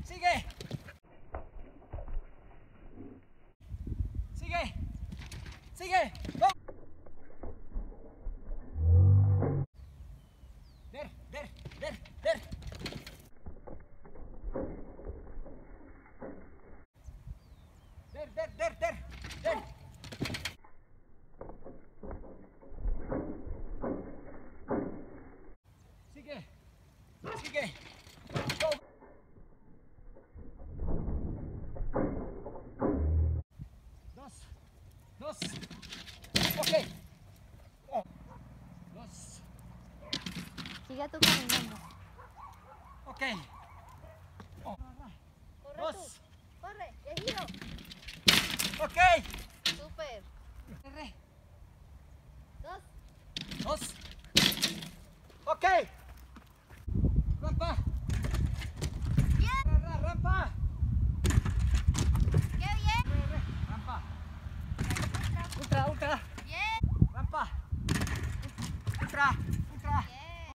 Sigue. Sigue. Sigue. Go. Der. Der. Sigue. Sigue. Go. Dos. Ok. Oh. Dos. Sigue tú caminando. Ok. Oh. Corre Dos. tú. Corre, giro. Ok. Súper. Re. Dos. Dos. Ok. Rampa.